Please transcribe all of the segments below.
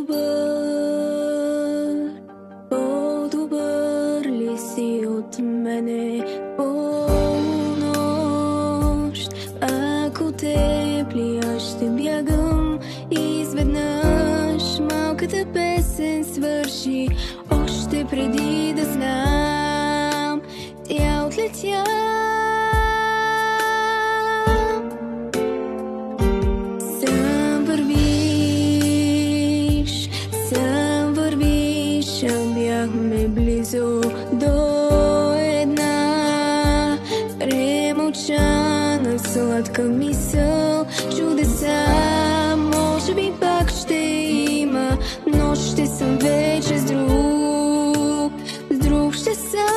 по-добър ли си от мене? Полунощ, ако тепли аз ще бягам. Изведнъж малката песен свърши, още преди да знам, тя отлетя. Сам вървиш, а бяхме близо до една премълчана сладка мисъл. Чудеса, може би пак ще има, но ще съм вече с друг ще съм.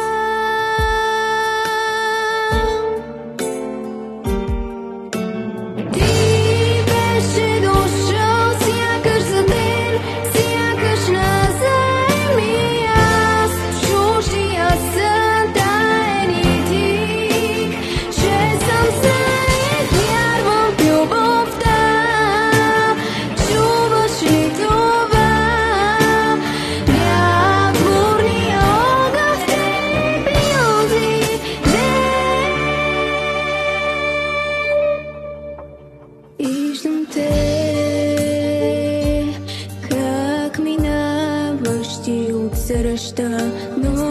Ти беше дошъл сякаш за ден, сякаш на земли аз, чуждия сън, таен и тих, че съм след, вярвам в любовта. Чуваш ли това? Мягурния огън в тепли онзи ден. Виждам те, как минаваш ти от среща, но